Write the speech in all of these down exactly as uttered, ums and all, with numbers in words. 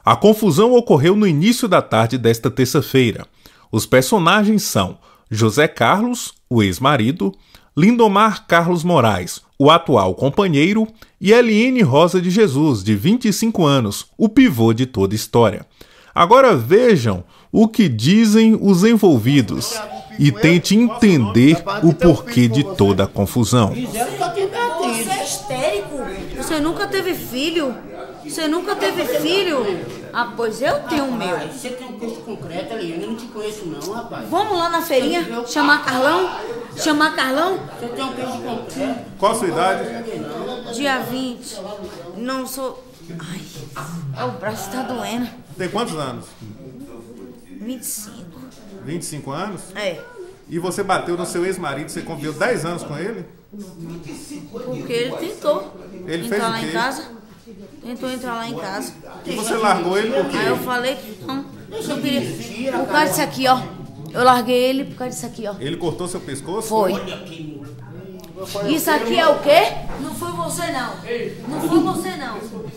A confusão ocorreu no início da tarde desta terça-feira. Os personagens são José Carlos, o ex-marido, Lindomar Carlos Moraes, o atual companheiro, e Eliene Rosa de Jesus, de vinte e cinco anos, o pivô de toda a história. Agora vejam o que dizem os envolvidos e tente entender o porquê de toda a confusão. Você é histérico? Você nunca teve filho? Você nunca teve filho? Ah, pois eu tenho o meu. Você tem um peixe concreto ali, eu não te conheço não, rapaz. Vamos lá na feirinha, chamar Carlão? Chamar Carlão? Você tem um peixe concreto. Qual a sua idade? Dia vinte. Não sou... Ai, o braço tá doendo. Tem quantos anos? vinte e cinco. vinte e cinco anos? É. E você bateu no seu ex-marido, você conviveu dez anos com ele? Porque ele tentou Ele entrar fez o lá quê? em casa. Tentou entrar lá em casa. E você largou ele por quê? Aí eu falei que não. Não queria. Por causa disso aqui, ó. Eu larguei ele por causa disso aqui, ó. Ele cortou seu pescoço? Foi. Isso aqui é o quê? Não foi você, não. Não foi você, não.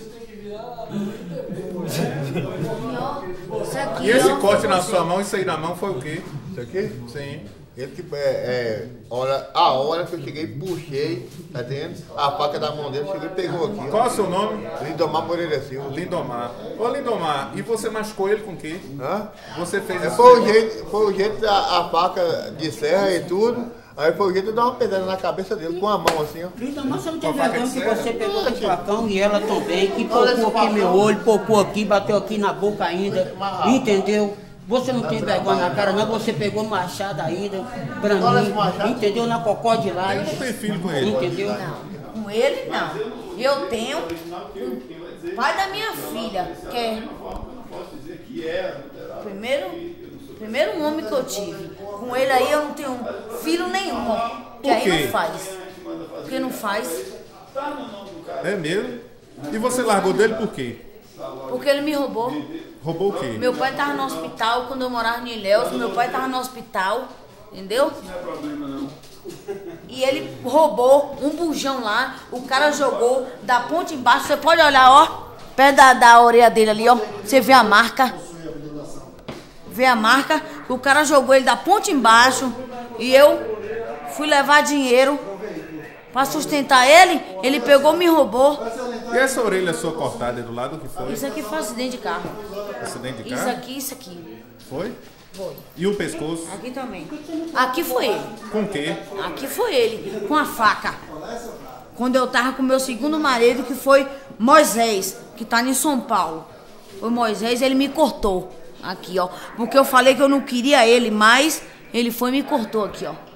Isso aqui, E esse ó, corte foi na você. sua mão, isso aí na mão foi o quê? Isso aqui? Sim. Ele que é, é hora, a hora que eu cheguei, puxei, tá entendendo? A faca da mão dele, chegou e pegou aqui. Qual é o seu nome? Lindomar Moreira Silva. Lindomar. Ô Lindomar, e você machucou ele com o quê? Hã? Você fez É, isso? foi, o jeito, foi o jeito da a faca de serra e tudo. Aí foi o jeito de dar uma pedrada na cabeça dele com a mão assim, ó. Então, mas você não tem Com a faca vergonha de que serra? você pegou o facão e ela também, que popou aqui meu olho, popou aqui, bateu aqui na boca ainda, entendeu? Você não tem vergonha na cara, não, você pegou machado ainda, pra mim, entendeu? Na cocó de lá. Eu não tenho filho com ele. Entendeu? Não, com ele não. Eu tenho o pai da minha filha, que é primeiro, primeiro homem que eu tive. Com ele aí eu não tenho filho nenhum, ó. Que Por aí quê? não faz. Porque não faz. É mesmo? E você largou dele por quê? Porque ele me roubou. Roubou o quê? Meu pai tava no hospital quando eu morava em Ilhéus. Meu pai tava no hospital, entendeu? E ele roubou um bujão lá. O cara jogou da ponte embaixo. Você pode olhar, ó, perto da, da orelha dele ali, ó. Você vê a marca. Vê a marca. O cara jogou ele da ponte embaixo. E eu fui levar dinheiro pra sustentar ele. Ele pegou e me roubou. E essa orelha sua cortada aí do lado, o que foi? Isso aqui foi acidente de carro. Acidente de Isso carro? aqui, isso aqui. Foi? Foi. E o pescoço? Aqui também. Aqui foi ele. Com o quê? Aqui foi ele, com a faca. Quando eu tava com meu segundo marido, que foi Moisés, que tá em São Paulo. Foi Moisés, ele me cortou. Aqui, ó. Porque eu falei que eu não queria ele, mas ele foi e me cortou aqui, ó.